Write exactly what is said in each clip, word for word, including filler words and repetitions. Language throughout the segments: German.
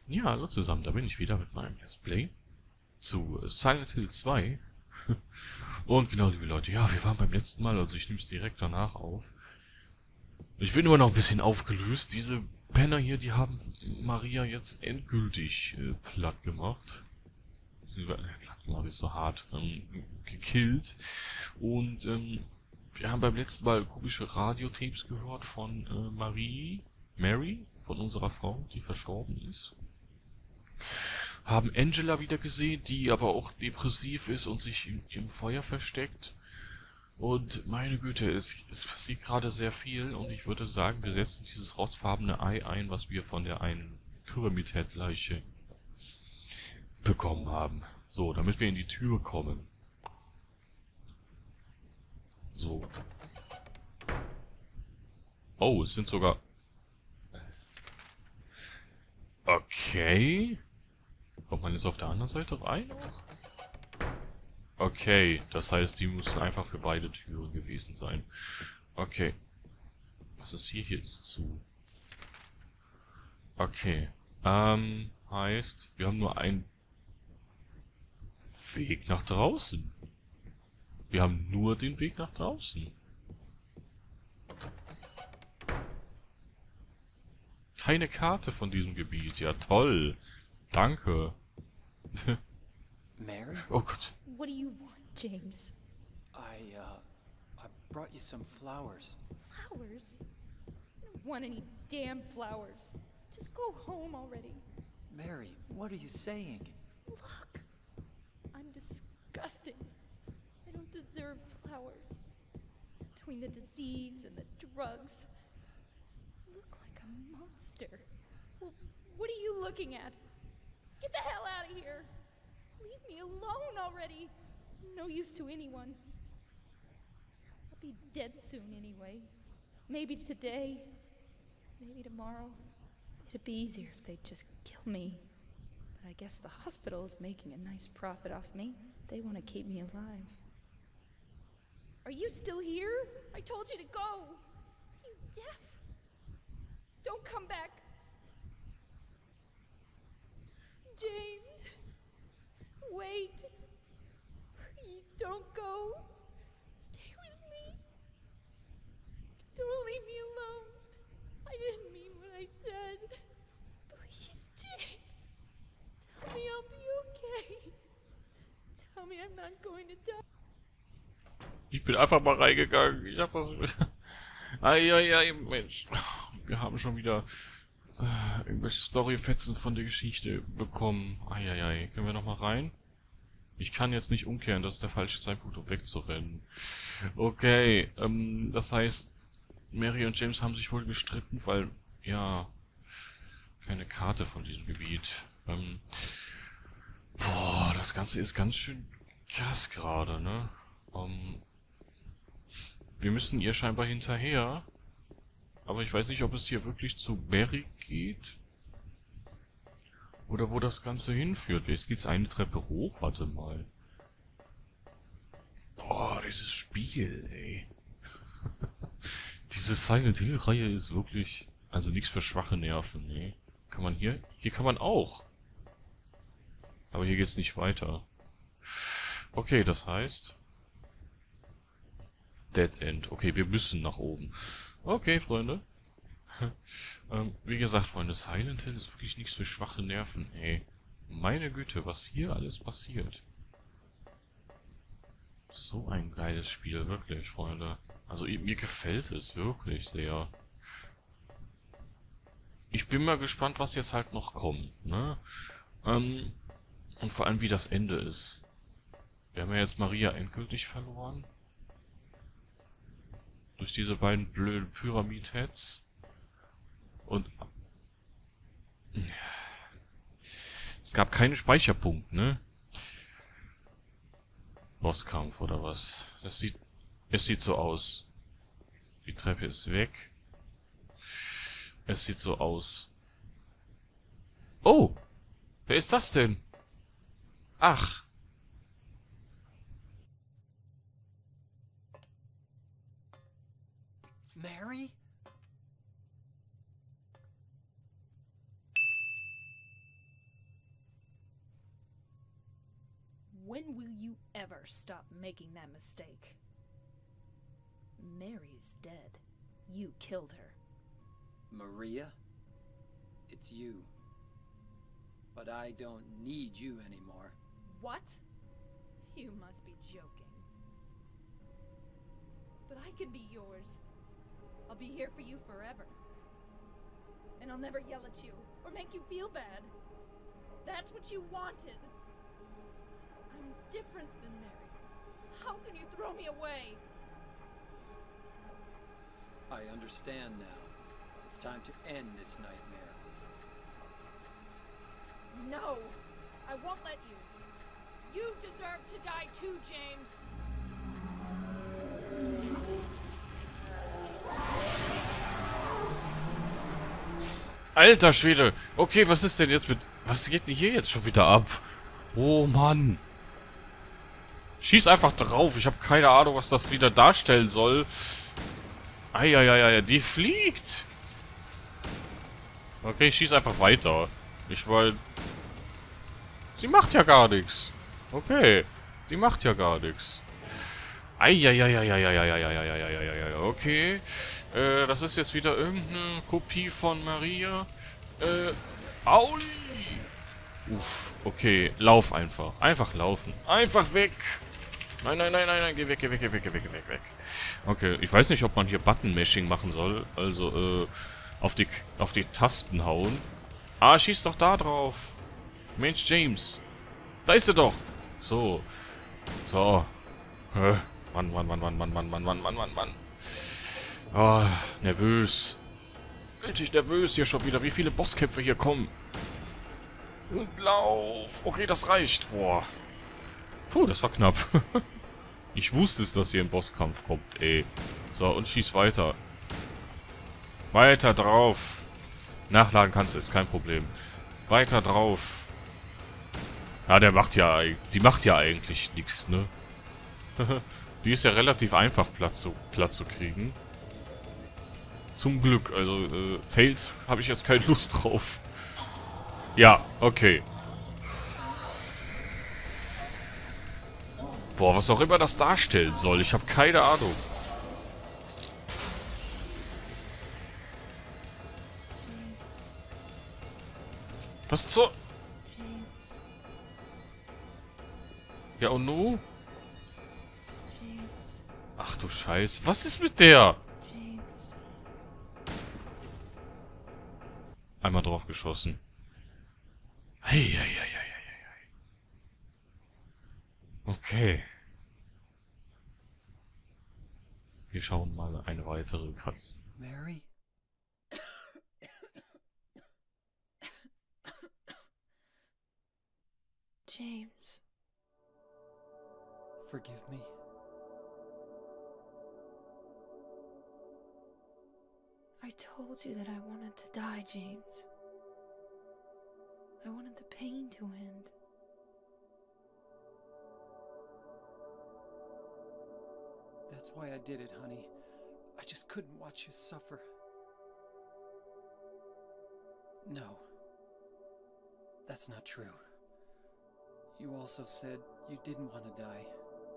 Ja, hallo zusammen, da bin ich wieder mit meinem Let's Play zu Silent Hill zwei. Und genau, liebe Leute, ja, wir waren beim letzten Mal, also ich nehme es direkt danach auf. Ich bin immer noch ein bisschen aufgelöst. Diese Penner hier, die haben Maria jetzt endgültig äh, platt gemacht. Äh, Platt gemacht ist so hart. Ähm, gekillt. Und ähm, wir haben beim letzten Mal komische Radiotapes gehört von äh, Marie, Mary, von unserer Frau, die verstorben ist. Haben Angela wieder gesehen, die aber auch depressiv ist und sich im, im Feuer versteckt. Und meine Güte, es, es passiert gerade sehr viel und ich würde sagen, wir setzen dieses rostfarbene Ei ein, was wir von der einen Pyramid Head Leiche bekommen haben. So, damit wir in die Tür kommen. So. Oh, es sind sogar... Okay. Kommt man jetzt auf der anderen Seite rein auch? Okay, das heißt, die müssen einfach für beide Türen gewesen sein. Okay. Was ist hier jetzt zu? Okay. Ähm, heißt, wir haben nur einen Weg nach draußen. Wir haben nur den Weg nach draußen. Keine Karte von diesem Gebiet. Ja, toll. Danke. Mary? Oh Gott. What do you want, James? I, uh, I brought you some flowers. Flowers? I don't want any damn flowers. Just go home already. Mary, what are you saying? Look, I'm disgusting. I don't deserve flowers. Between the disease and the drugs, I look like a monster. Well, what are you looking at? Get the hell out of here! Leave me alone already! No use to anyone. I'll be dead soon anyway. Maybe today, maybe tomorrow. It'd be easier if they'd just kill me. But I guess the hospital is making a nice profit off me. They want to keep me alive. Are you still here? I told you to go. Are you deaf? Don't come back. James, wait. Please don't go. Stay with me. Don't leave me alone. I didn't mean what I said. Please, James. Tell me I'll be okay. Tell me I'm not going to die. Ich bin einfach mal reingegangen. Ich hab das... Eieiei, Mensch. Wir haben schon wieder äh, irgendwelche Storyfetzen von der Geschichte bekommen. Eieiei. Können wir noch mal rein? Ich kann jetzt nicht umkehren. Das ist der falsche Zeitpunkt, um wegzurennen. Okay. Ähm, das heißt, Mary und James haben sich wohl gestritten, weil, ja, keine Karte von diesem Gebiet. Ähm, boah, das Ganze ist ganz schön krass gerade, ne? Ähm, wir müssen ihr scheinbar hinterher. Aber ich weiß nicht, ob es hier wirklich zu Barry geht. Oder wo das Ganze hinführt. Jetzt geht's eine Treppe hoch. Warte mal. Boah, dieses Spiel, ey. Diese Silent Hill-Reihe ist wirklich... Also nichts für schwache Nerven, ne? Kann man hier... Hier kann man auch. Aber hier geht's nicht weiter. Okay, das heißt... Dead End. Okay, wir müssen nach oben. Okay, Freunde. ähm, wie gesagt, Freunde, Silent Hill ist wirklich nichts für schwache Nerven, ey. Meine Güte, was hier alles passiert. So ein geiles Spiel, wirklich, Freunde. Also mir gefällt es wirklich sehr. Ich bin mal gespannt, was jetzt halt noch kommt, ne? Ähm, und vor allem, wie das Ende ist. Wir haben ja jetzt Maria endgültig verloren. Durch diese beiden blöden Pyramid-Heads. Und es gab keinen Speicherpunkt, ne? Bosskampf oder was? Das sieht... Es sieht so aus. Die Treppe ist weg. Es sieht so aus. Oh! Wer ist das denn? Ach! Mary? When will you ever stop making that mistake? Mary's dead. You killed her. Maria, it's you. But I don't need you anymore. What? You must be joking. But I can be yours. I'll be here for you forever. And I'll never yell at you or make you feel bad. That's what you wanted. I'm different than Mary. How can you throw me away? I understand now. It's time to end this nightmare. No! I won't let you. You deserve to die too, James. Alter Schwede. Okay, was ist denn jetzt mit... Was geht denn hier jetzt schon wieder ab? Oh Mann. Schieß einfach drauf. Ich habe keine Ahnung, was das wieder darstellen soll. Eieieiei, die fliegt. Okay, ich schieß einfach weiter. Ich wollte... Sie macht ja gar nichts. Okay. Sie macht ja gar nichts. Eieieiei, okay. Äh, das ist jetzt wieder irgendeine Kopie von Maria. Äh, aui. Uff, okay. Lauf einfach. Einfach laufen. Einfach weg. Nein, nein, nein, nein, nein. Geh weg, geh weg, geh weg, geh weg, geh weg, weg. Okay, ich weiß nicht, ob man hier Button-Mashing machen soll. Also, äh, auf die, auf die Tasten hauen. Ah, schieß doch da drauf. Mensch, James. Da ist er doch. So. So. Äh, Mann, Mann, Mann, Mann, Mann, Mann, Mann, Mann, Mann, Mann, Mann. Oh, nervös. Richtig nervös hier schon wieder. Wie viele Bosskämpfe hier kommen. Und lauf. Okay, das reicht. Boah. Puh, das war knapp. Ich wusste es, dass hier ein Bosskampf kommt, ey. So, und schieß weiter. Weiter drauf. Nachladen kannst du, ist kein Problem. Weiter drauf. Ja, der macht ja... Die macht ja eigentlich nichts, ne? Die ist ja relativ einfach platt zu, platt zu kriegen. Zum Glück. Also, äh, Fails habe ich jetzt keine Lust drauf. Ja, okay. Boah, was auch immer das darstellen soll. Ich habe keine Ahnung. Was zur... Ja, und nu? Ach du Scheiße. Was ist mit der? Einmal drauf geschossen. Hey, hey, hey, hey, hey, hey. Okay. Wir schauen mal eine weitere Katze. Mary? James. Forgive me. I told you that I wanted to die, James. I wanted the pain to end. That's why I did it, honey. I just couldn't watch you suffer. No. That's not true. You also said you didn't want to die.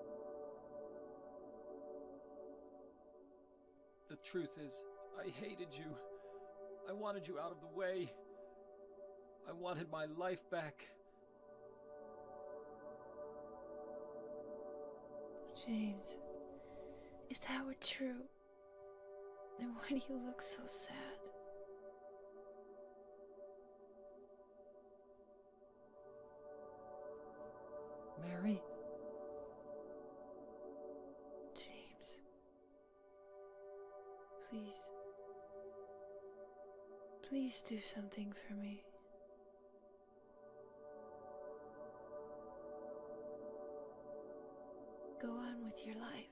The truth is, I hated you. I wanted you out of the way. I wanted my life back. James, if that were true, then why do you look so sad? Mary? James. Please. Please do something for me. Go on with your life.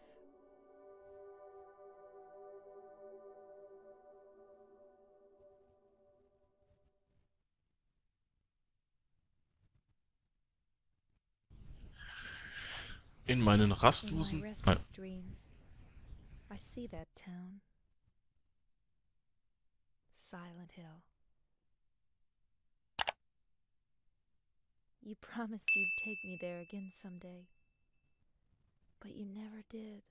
In meinen In my rastlosen... restless dreams, I see that town. Silent Hill. You promised you'd take me there again someday. But you never did.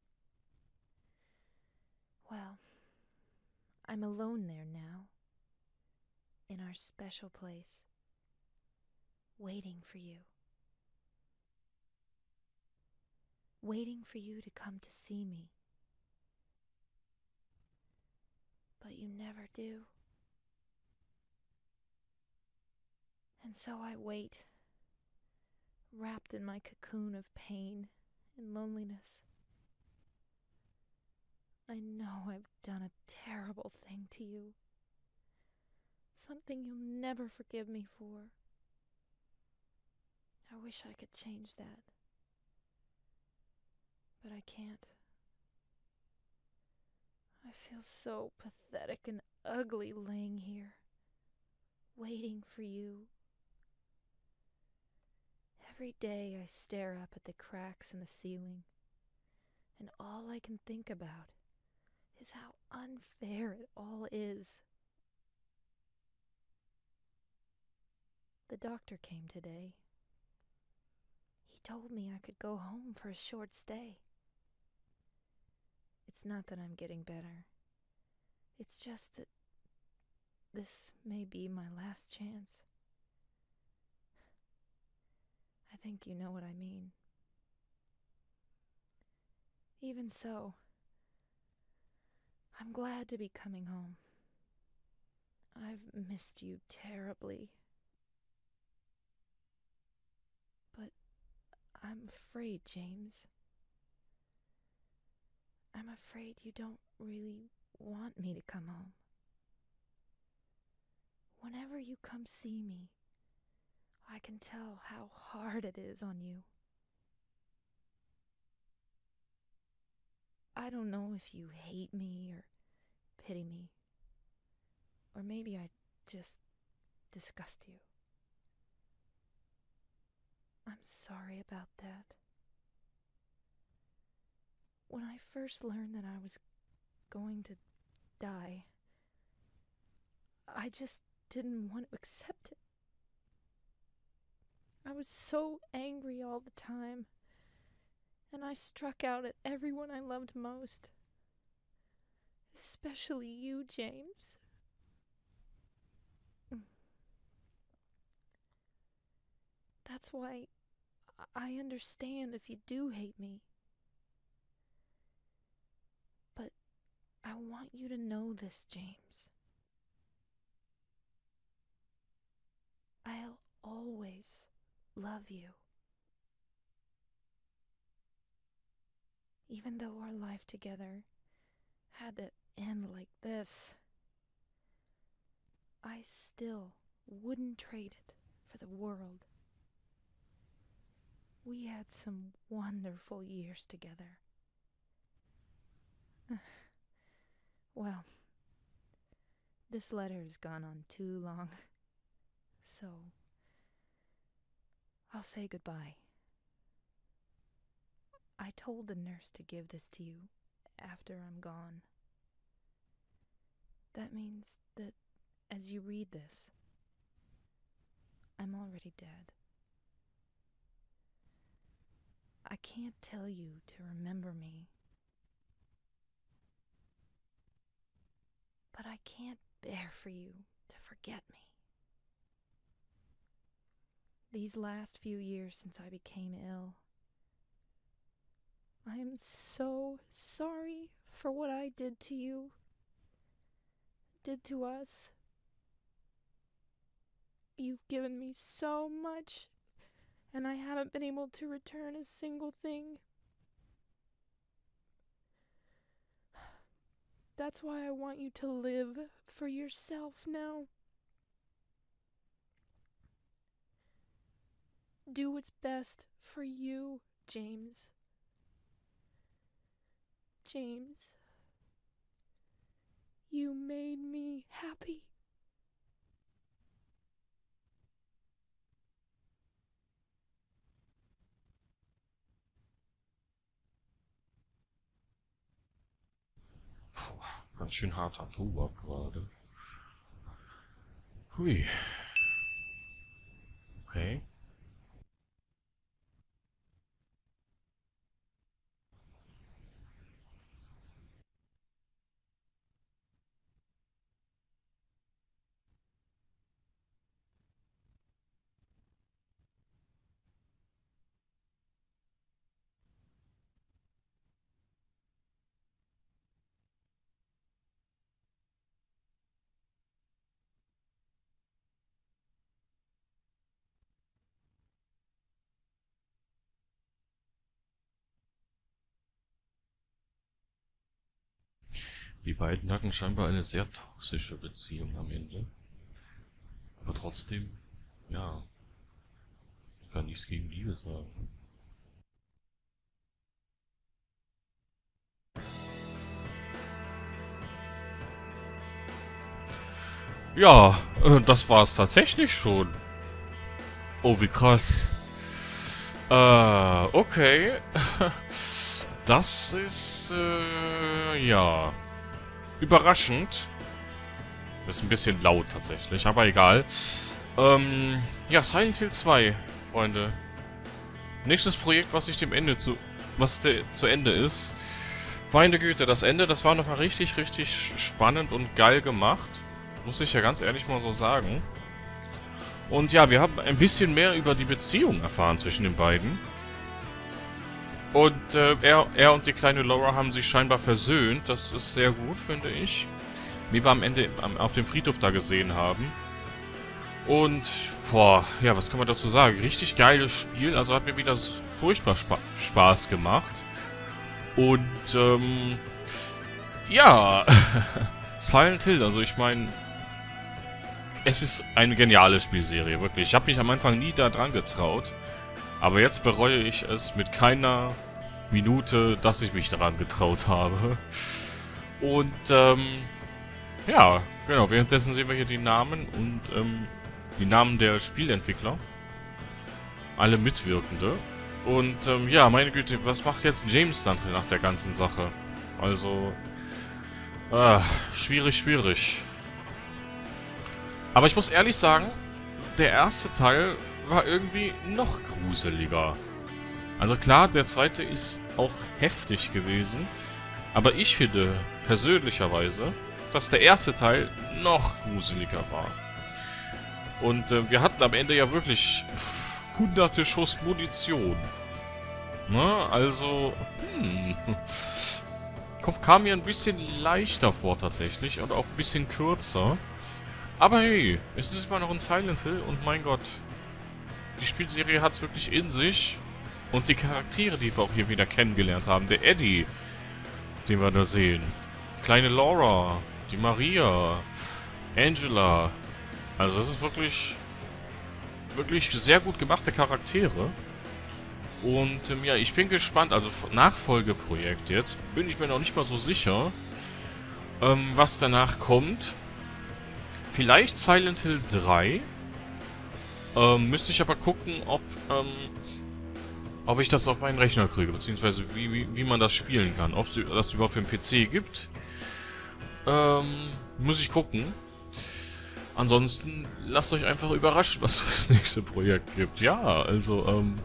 Well, I'm alone there now. In our special place. Waiting for you. Waiting for you to come to see me. But you never do. And so I wait, wrapped in my cocoon of pain and loneliness. I know I've done a terrible thing to you. Something you'll never forgive me for. I wish I could change that. But I can't. I feel so pathetic and ugly laying here, waiting for you. Every day I stare up at the cracks in the ceiling, and all I can think about is how unfair it all is. The doctor came today. He told me I could go home for a short stay. It's not that I'm getting better. It's just that this may be my last chance. I think you know what I mean. Even so, I'm glad to be coming home. I've missed you terribly. But I'm afraid, James. I'm afraid you don't really want me to come home. Whenever you come see me, I can tell how hard it is on you. I don't know if you hate me or pity me, or maybe I just disgust you. I'm sorry about that. When I first learned that I was going to die, I just didn't want to accept it. I was so angry all the time, and I struck out at everyone I loved most. Especially you, James. That's why I understand if you do hate me. But I want you to know this, James. I'll always love you. Even though our life together had to end like this, I still wouldn't trade it for the world. We had some wonderful years together. Well, this letter has gone on too long, so I'll say goodbye. I told the nurse to give this to you after I'm gone. That means that as you read this, I'm already dead. I can't tell you to remember me, but I can't bear for you to forget me. These last few years since I became ill, I am so sorry for what I did to you, did to us. You've given me so much, and I haven't been able to return a single thing. That's why I want you to live for yourself now. Do what's best for you, James. James, you made me happy. Puh, ganz schön harter Tobak gerade. Hui. Okay. Die beiden hatten scheinbar eine sehr toxische Beziehung am Ende. Aber trotzdem, ja, ich kann nichts gegen Liebe sagen. Ja, äh, das war's tatsächlich schon. Oh, wie krass. Äh, okay. Das ist, äh, ja, überraschend. Ist ein bisschen laut tatsächlich, aber egal. Ähm, ja, Silent Hill zwei, Freunde. Nächstes Projekt, was ich dem Ende zu, was de, zu Ende ist. Meine Güte, das Ende, das war nochmal richtig, richtig spannend und geil gemacht. Muss ich ja ganz ehrlich mal so sagen. Und ja, wir haben ein bisschen mehr über die Beziehung erfahren zwischen den beiden. Und äh, er, er und die kleine Laura haben sich scheinbar versöhnt. Das ist sehr gut, finde ich. Wie wir am Ende am, auf dem Friedhof da gesehen haben. Und, boah, ja, was kann man dazu sagen? Richtig geiles Spiel. Also hat mir wieder furchtbar spa Spaß gemacht. Und, ähm, ja, Silent Hill, also ich meine, es ist eine geniale Spielserie, wirklich. Ich habe mich am Anfang nie da dran getraut. Aber jetzt bereue ich es mit keiner Minute, dass ich mich daran getraut habe. Und, ähm, ja, genau. Währenddessen sehen wir hier die Namen und, ähm, die Namen der Spielentwickler. Alle Mitwirkende. Und, ähm, ja, meine Güte, was macht jetzt James dann nach der ganzen Sache? Also, ah, schwierig, schwierig. Aber ich muss ehrlich sagen, der erste Teil war irgendwie noch gruseliger. Also klar, der zweite ist auch heftig gewesen, aber ich finde persönlicherweise, dass der erste Teil noch gruseliger war. Und äh, wir hatten am Ende ja wirklich pff, hunderte Schuss Munition. Ne? Also, hm, kam mir ein bisschen leichter vor tatsächlich und auch ein bisschen kürzer. Aber hey, es ist immer noch ein Silent Hill und mein Gott, die Spielserie hat es wirklich in sich. Und die Charaktere, die wir auch hier wieder kennengelernt haben, der Eddie, den wir da sehen, kleine Laura, die Maria, Angela, also das ist wirklich, wirklich sehr gut gemachte Charaktere. Und ähm, ja, ich bin gespannt, also Nachfolgeprojekt jetzt, bin ich mir noch nicht mal so sicher, ähm, was danach kommt. Vielleicht Silent Hill drei. Ähm, müsste ich aber gucken, ob, ähm, ob ich das auf meinen Rechner kriege, beziehungsweise wie, wie, wie man das spielen kann. Ob es das überhaupt für einen P C gibt. Ähm, muss ich gucken. Ansonsten lasst euch einfach überraschen, was das nächste Projekt gibt. Ja, also, ähm,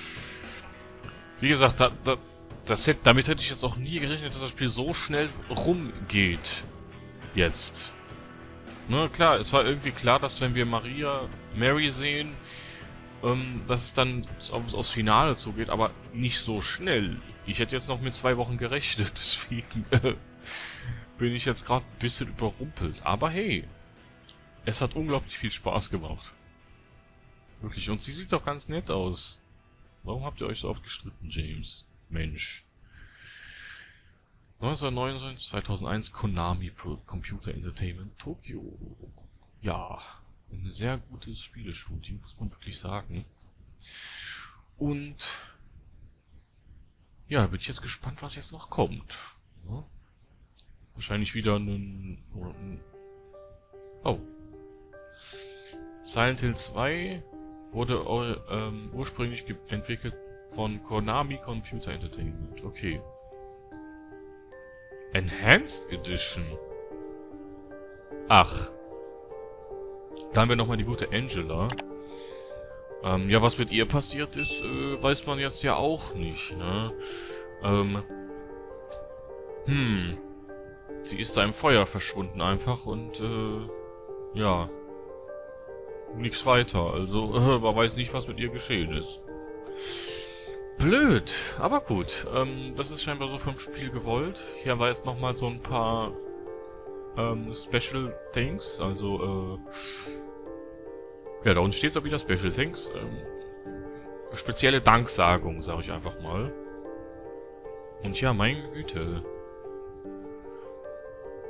wie gesagt, da, da, das hätte, damit hätte ich jetzt auch nie gerechnet, dass das Spiel so schnell rumgeht. Jetzt. Ne, klar, es war irgendwie klar, dass wenn wir Maria, Mary sehen, ähm, dass es dann aufs, aufs Finale zugeht, aber nicht so schnell. Ich hätte jetzt noch mit zwei Wochen gerechnet, deswegen äh, bin ich jetzt gerade ein bisschen überrumpelt. Aber hey, es hat unglaublich viel Spaß gemacht. Wirklich, und sie sieht doch ganz nett aus. Warum habt ihr euch so oft gestritten, James? Mensch. neunzehnhundertneunundneunzig, zweitausendeins, Konami Computer Entertainment Tokyo. Ja, ein sehr gutes Spielestudio, muss man wirklich sagen. Und ja, bin ich jetzt gespannt, was jetzt noch kommt. Ja? Wahrscheinlich wieder ein, ein... Oh. Silent Hill zwei wurde ähm, ursprünglich entwickelt von Konami Computer Entertainment. Okay. Enhanced Edition. Ach. Da haben wir nochmal die gute Angela. Ähm, ja, was mit ihr passiert ist, äh, weiß man jetzt ja auch nicht, ne? Ähm. Hm. Sie ist da im Feuer verschwunden einfach und, äh, ja. Nichts weiter. Also, äh, man weiß nicht, was mit ihr geschehen ist. Blöd, aber gut. Ähm, das ist scheinbar so vom Spiel gewollt. Hier war jetzt nochmal so ein paar ähm, Special Things. Also, äh, ja, da unten steht es auch wieder Special Things. Ähm, spezielle Danksagung, sage ich einfach mal. Und ja, meine Güte.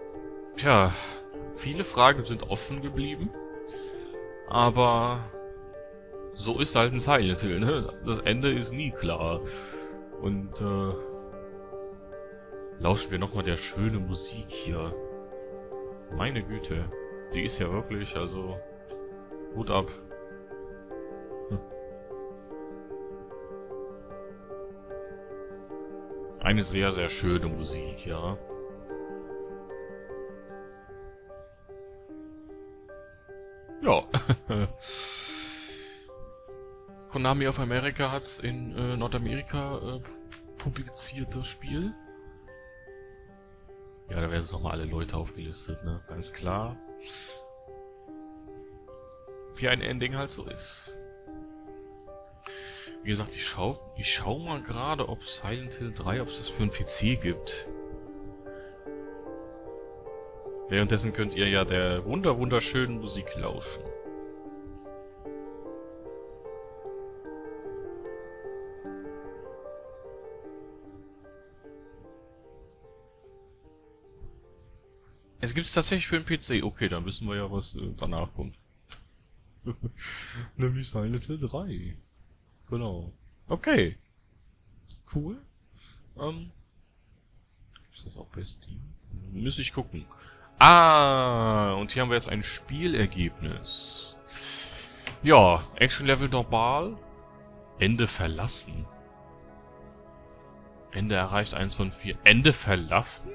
Tja, viele Fragen sind offen geblieben. Aber so ist halt ein Silent Hill, ne? Das Ende ist nie klar. Und, äh... lauschen wir nochmal der schönen Musik hier. Meine Güte. Die ist ja wirklich, also... Hut ab. Hm. Eine sehr, sehr schöne Musik, ja. Ja. Konami of America hat's in äh, Nordamerika äh, publiziert, das Spiel. Ja, da werden jetzt nochmal alle Leute aufgelistet, ne? Ganz klar. Wie ein Ending halt so ist. Wie gesagt, ich schau, ich schau mal gerade, ob Silent Hill drei, ob es das für einen P C gibt. Währenddessen könnt ihr ja der wunder wunderschönen Musik lauschen. Es gibt es tatsächlich für den P C. Okay, dann wissen wir ja, was äh, danach kommt. Nämlich Silent Hill drei. Genau. Okay. Cool. Ähm. Ist das auch bei Steam? Müsste ich gucken. Ah, und hier haben wir jetzt ein Spielergebnis. Ja, Action Level normal. Ende verlassen. Ende erreicht eins von vier. Ende verlassen?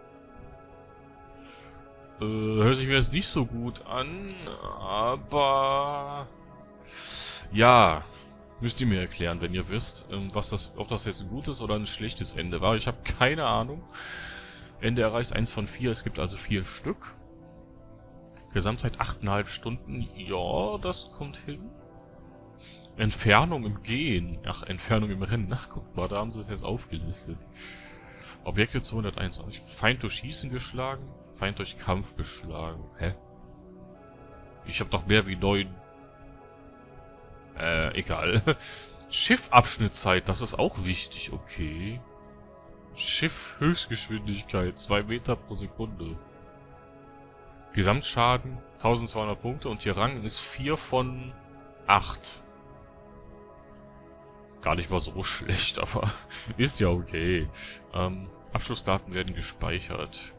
Äh, hört sich mir jetzt nicht so gut an, aber... Ja, müsst ihr mir erklären, wenn ihr wisst, was das, ob das jetzt ein gutes oder ein schlechtes Ende war. Ich habe keine Ahnung. Ende erreicht eins von vier, es gibt also vier Stück. Gesamtzeit acht Komma fünf Stunden, ja, das kommt hin. Entfernung im Gehen, ach, Entfernung im Rennen, ach guck mal, da haben sie es jetzt aufgelistet. Objekte zweihunderteinundzwanzig, Feind durch Schießen geschlagen, Feind durch Kampf geschlagen, hä? Ich hab doch mehr wie neun... Äh, egal. Schiffabschnittzeit, das ist auch wichtig, okay. Schiff Höchstgeschwindigkeit, zwei Meter pro Sekunde. Gesamtschaden, eintausendzweihundert Punkte und ihr Rang ist vier von acht. Gar nicht mal so schlecht, aber ist ja okay. Ähm, Abschlussdaten werden gespeichert.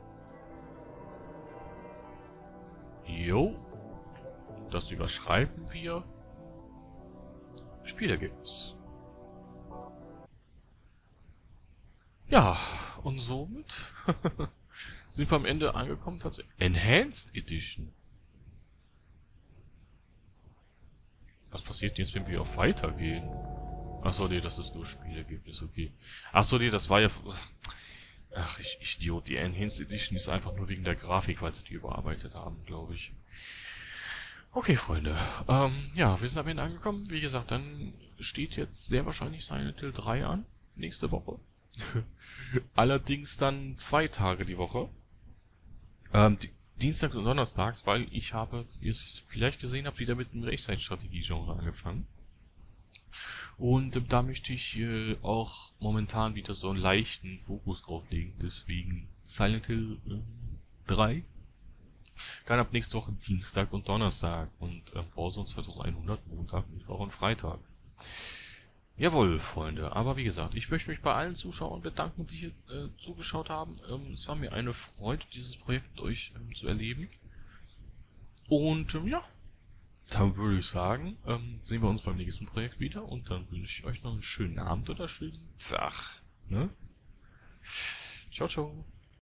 Jo. Das überschreiben wir. Spielergebnis. Ja, und somit sind wir am Ende angekommen. Tatsächlich. Enhanced Edition. Was passiert jetzt, wenn wir auf Weitergehen? Achso, nee, das ist nur Spielergebnis, okay. Achso, nee, das war ja... Ach, ich, ich Idiot. Die Enhanced Edition ist einfach nur wegen der Grafik, weil sie die überarbeitet haben, glaube ich. Okay, Freunde. Ähm, ja, wir sind am Ende angekommen. Wie gesagt, dann steht jetzt sehr wahrscheinlich Silent Hill drei an. Nächste Woche. Allerdings dann zwei Tage die Woche. Ähm, die, Dienstag und Donnerstags, weil ich habe, wie ihr es vielleicht gesehen habt, wieder mit dem Echtzeitstrategie-Genre angefangen. Und äh, da möchte ich äh, auch momentan wieder so einen leichten Fokus drauf legen. Deswegen Silent Hill äh, drei. Dann ab nächste Woche Dienstag und Donnerstag. Und äh, Warzone zweitausendeinhundert Montag, Mittwoch und Freitag. Jawohl, Freunde. Aber wie gesagt, ich möchte mich bei allen Zuschauern bedanken, die hier äh, zugeschaut haben. Ähm, es war mir eine Freude, dieses Projekt mit euch ähm, zu erleben. Und ähm, ja, dann würde ich sagen, ähm, sehen wir uns beim nächsten Projekt wieder. Und dann wünsche ich euch noch einen schönen Abend oder schönen Tag. Ne? Ciao, ciao.